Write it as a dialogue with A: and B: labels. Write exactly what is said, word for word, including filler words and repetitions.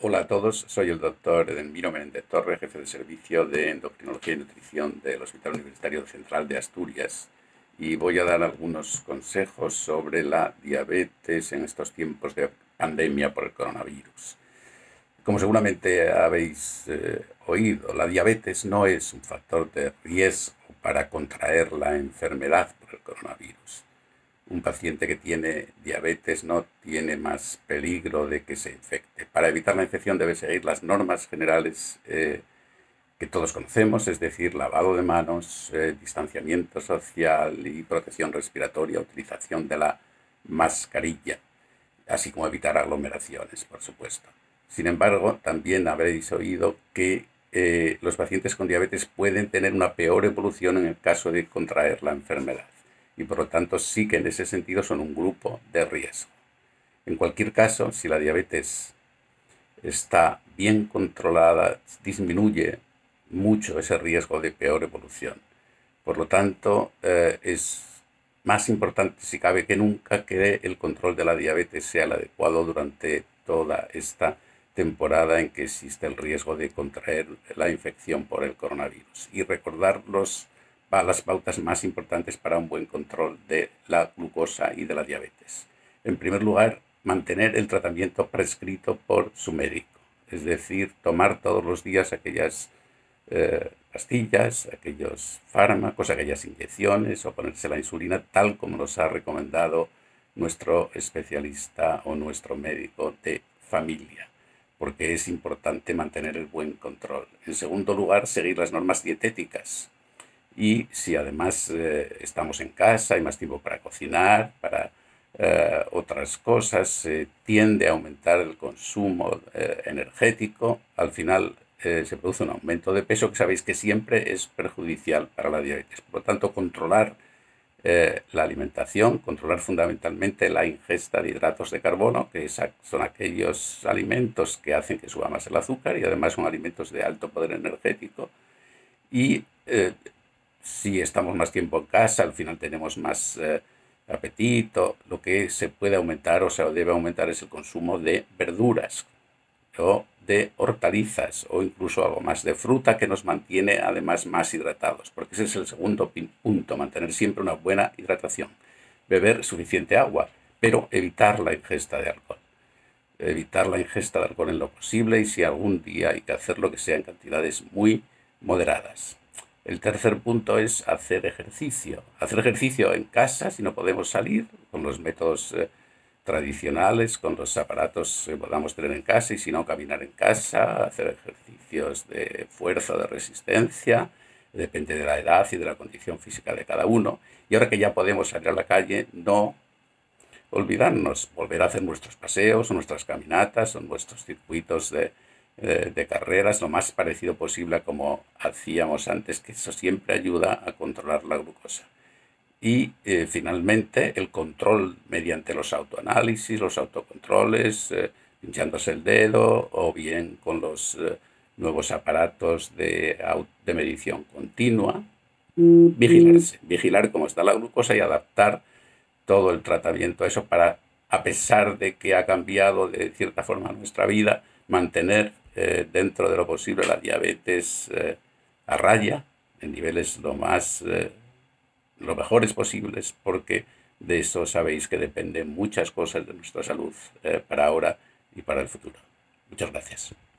A: Hola a todos, soy el doctor Edelmiro Menéndez Torres, jefe de servicio de endocrinología y nutrición del Hospital Universitario Central de Asturias, y voy a dar algunos consejos sobre la diabetes en estos tiempos de pandemia por el coronavirus. Como seguramente habéis eh, oído, la diabetes no es un factor de riesgo para contraer la enfermedad por el coronavirus. Un paciente que tiene diabetes no tiene más peligro de que se infecte. Para evitar la infección debe seguir las normas generales eh, que todos conocemos, es decir, lavado de manos, eh, distanciamiento social y protección respiratoria, utilización de la mascarilla, así como evitar aglomeraciones, por supuesto. Sin embargo, también habréis oído que eh, los pacientes con diabetes pueden tener una peor evolución en el caso de contraer la enfermedad. Y por lo tanto sí que en ese sentido son un grupo de riesgo. En cualquier caso, si la diabetes está bien controlada, disminuye mucho ese riesgo de peor evolución. Por lo tanto, eh, es más importante, si cabe que nunca, que el control de la diabetes sea el adecuado durante toda esta temporada en que existe el riesgo de contraer la infección por el coronavirus. Y recordar los las pautas más importantes para un buen control de la glucosa y de la diabetes. En primer lugar, mantener el tratamiento prescrito por su médico, es decir, tomar todos los días aquellas eh, pastillas, aquellos fármacos, aquellas inyecciones o ponerse la insulina tal como nos ha recomendado nuestro especialista o nuestro médico de familia, porque es importante mantener el buen control. En segundo lugar, seguir las normas dietéticas. Y si además eh, estamos en casa, hay más tiempo para cocinar, para eh, otras cosas, eh, tiende a aumentar el consumo eh, energético. Al final eh, se produce un aumento de peso que sabéis que siempre es perjudicial para la diabetes. Por lo tanto, controlar eh, la alimentación, controlar fundamentalmente la ingesta de hidratos de carbono, que es, son aquellos alimentos que hacen que suba más el azúcar y además son alimentos de alto poder energético. Y eh, si estamos más tiempo en casa, al final tenemos más eh, apetito. Lo que se puede aumentar o se debe aumentar es el consumo de verduras o de hortalizas o incluso algo más de fruta que nos mantiene además más hidratados, porque ese es el segundo punto, mantener siempre una buena hidratación. Beber suficiente agua, pero evitar la ingesta de alcohol. Evitar la ingesta de alcohol en lo posible y si algún día hay que hacerlo, que sea en cantidades muy moderadas. El tercer punto es hacer ejercicio. Hacer ejercicio en casa, si no podemos salir, con los métodos eh, tradicionales, con los aparatos que podamos tener en casa, y si no, caminar en casa, hacer ejercicios de fuerza, de resistencia, depende de la edad y de la condición física de cada uno. Y ahora que ya podemos salir a la calle, no olvidarnos, volver a hacer nuestros paseos, o nuestras caminatas, o nuestros circuitos de de carreras lo más parecido posible a como hacíamos antes, que eso siempre ayuda a controlar la glucosa. Y eh, finalmente el control mediante los autoanálisis, los autocontroles, eh, pinchándose el dedo o bien con los eh, nuevos aparatos de, de medición continua. Vigilarse, vigilar cómo está la glucosa y adaptar todo el tratamiento a eso para, a pesar de que ha cambiado de cierta forma nuestra vida, mantener eh, dentro de lo posible la diabetes eh, a raya, en niveles lo más, eh, lo mejores posibles, porque de eso sabéis que dependen muchas cosas de nuestra salud eh, para ahora y para el futuro. Muchas gracias.